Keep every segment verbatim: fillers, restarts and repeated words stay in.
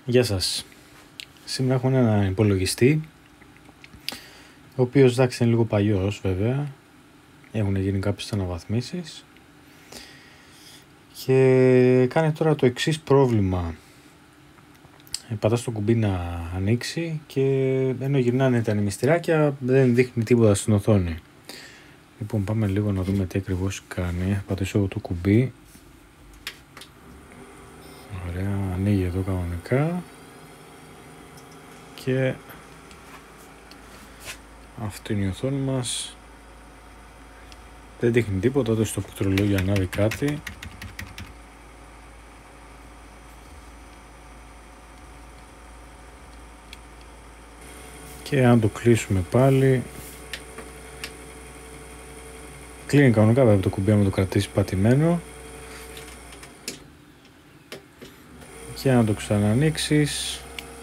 Γεια σας. Σήμερα έχουμε έναν υπολογιστή, ο οποίος εντάξει είναι λίγο παλιός βέβαια, έχουν γίνει κάποιες αναβαθμίσεις και κάνει τώρα το εξής πρόβλημα. Πατάς το κουμπί να ανοίξει και ενώ γυρνάνε τα νημιστηράκια δεν δείχνει τίποτα στην οθόνη. Λοιπόν, πάμε λίγο να δούμε τι ακριβώς κάνει. Πατήσω εγώ το κουμπί. Ωραία, ανοίγει εδώ κανονικά. Και αυτή είναι η οθόνη μας. Δεν δείχνει τίποτα, εδώ στο πληκτρολόγιο ανάβει κάτι. Και αν το κλείσουμε πάλι, κλείνει κανονικά βέβαια το κουμπί άμα το κρατήσει πατημένο. Και αν το ξανανοίξεις,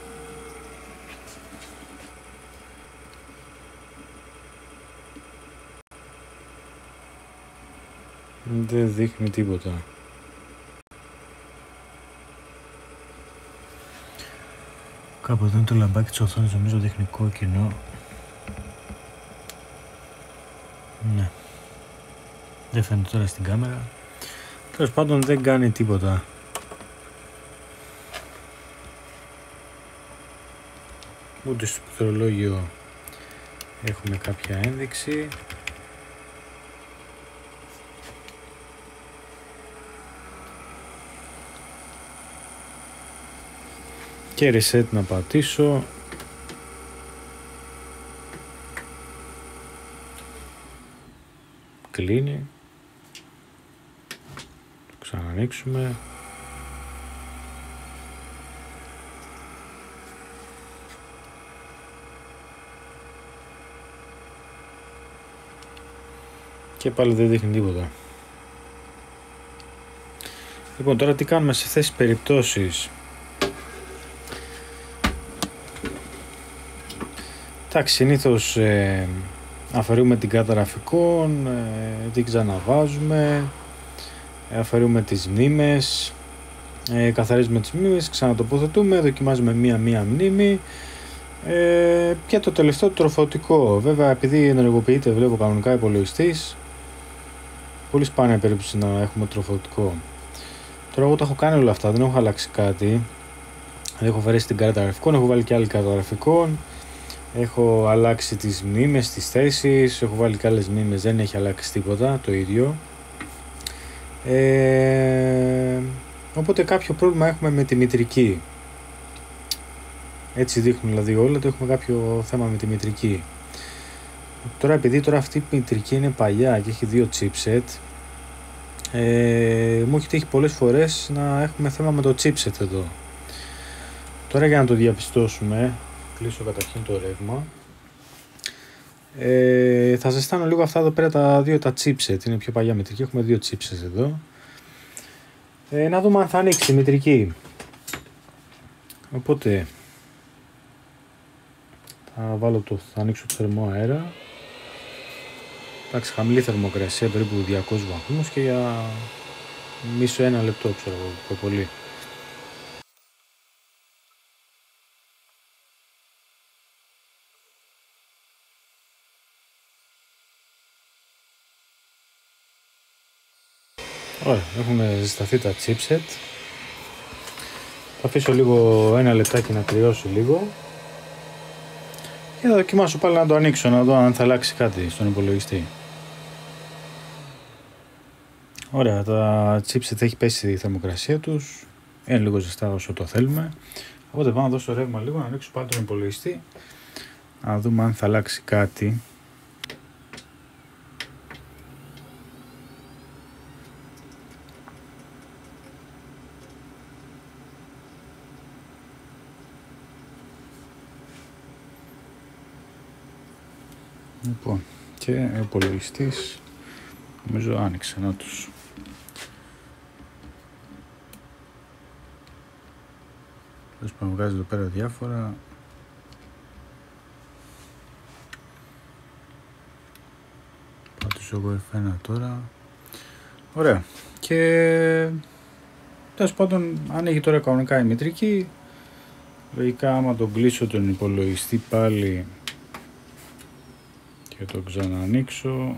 δεν δείχνει τίποτα. Κάπου εδώ είναι το λαμπάκι της οθόνης, νομίζω δείχνει κόκκινο. Ναι. Δεν φαίνεται τώρα στην κάμερα. Τέλος πάντων δεν κάνει τίποτα. Ούτε στο πληκτρολόγιο έχουμε κάποια ένδειξη. Και reset να πατήσω. Κλείνει. Το ξανανοίξουμε. Και πάλι δεν δείχνει τίποτα. Λοιπόν, τώρα τι κάνουμε σε αυτές τις περιπτώσεις. Εντάξει, συνήθως ε, αφαιρούμε την κάρτα γραφικών, ε, την ξαναβάζουμε, ε, αφαιρούμε τις μνήμες, ε, καθαρίζουμε τις μνήμες, ξανατοποθετούμε, δοκιμάζουμε μία-μία μνήμη ε, και το τελευταίο το τροφωτικό. Βέβαια, επειδή ενεργοποιείται, βλέπω κανονικά υπολογιστής, πολύ σπάνια περίπτωση να έχουμε τροφωτικό. Τώρα εγώ τα έχω κάνει όλα αυτά, δεν έχω αλλάξει κάτι, δεν έχω αφαιρέσει την κάρτα γραφικών, έχω βάλει και άλλη κάρτα γραφικών. Έχω αλλάξει τις μνήμες, τις θέσεις, έχω βάλει και άλλες μνήμες, δεν έχει αλλάξει τίποτα, το ίδιο. Ε, οπότε κάποιο πρόβλημα έχουμε με τη μητρική. Έτσι δείχνουν δηλαδή όλα, το έχουμε κάποιο θέμα με τη μητρική. Τώρα επειδή τώρα αυτή η μητρική είναι παλιά και έχει δύο chipset, ε, μου έχει τύχει πολλές φορές να έχουμε θέμα με το chipset εδώ. Τώρα για να το διαπιστώσουμε, κλείσω καταρχήν το ρεύμα. Ε, θα ζεστάνω λίγο αυτά εδώ πέρα τα δύο τα chipset. Είναι πιο παλιά μητρική. Έχουμε δύο chipset εδώ. Ε, να δούμε αν θα ανοίξει η μητρική. Οπότε θα βάλω το, θα ανοίξω το θερμό αέρα. Εντάξει, χαμηλή θερμοκρασία, περίπου διακόσιους βαθμούς και για μισό ένα λεπτό, ξέρω εγώ, πιο πολύ. Ωραία, έχουμε ζεσταθεί τα chipset. Θα αφήσω λίγο ένα λεπτάκι να κρυώσει λίγο και θα δοκιμάσω πάλι να το ανοίξω, να δω αν θα αλλάξει κάτι στον υπολογιστή. Ωραία, τα chipset έχει πέσει η θερμοκρασία τους, είναι λίγο ζεστά όσο το θέλουμε. Οπότε πάω να δώσω ρεύμα λίγο, να ανοίξω πάλι τον υπολογιστή, να δούμε αν θα αλλάξει κάτι. Λοιπόν, και ο υπολογιστής νομίζω άνοιξε, να τους. Θες που βγάζει εδώ πέρα διάφορα. Πάτω εγώ εφ ένα τώρα. Ωραία. Και τέλος πάντων ανοίγει τώρα κανονικά η μητρική. Λογικά άμα τον κλείσω τον υπολογιστή πάλι και το ξαναανοίξω,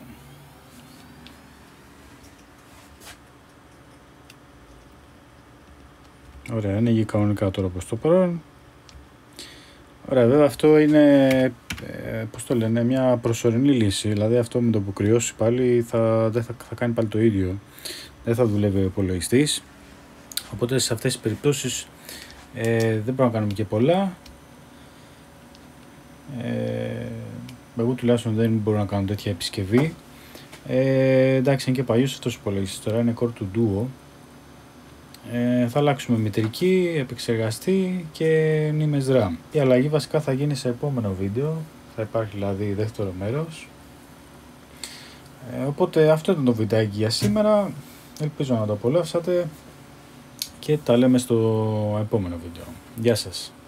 ωραία, ανοίγει κανονικά τώρα προς το παρόν. Ωραία, βέβαια αυτό είναι, ε, πώς το λένε, μια προσωρινή λύση, δηλαδή αυτό με το που κρυώσει πάλι θα, δεν θα, θα κάνει πάλι το ίδιο, δεν θα δουλεύει ο υπολογιστής, οπότε σε αυτές τις περιπτώσεις ε, δεν πρέπει να κάνουμε και πολλά. Ε, εγώ τουλάχιστον δεν μπορώ να κάνω τέτοια επισκευή. Ε, εντάξει, είναι και παλιός αυτός ο υπολογιστής, τώρα είναι Core του Duo. Ε, θα αλλάξουμε μητρική, επεξεργαστή και μνήμες RAM. Η αλλαγή βασικά θα γίνει σε επόμενο βίντεο, θα υπάρχει δηλαδή δεύτερο μέρος. Ε, οπότε αυτό ήταν το βιντεάκι για σήμερα, ελπίζω να το απολαύσατε και τα λέμε στο επόμενο βίντεο. Γεια σας!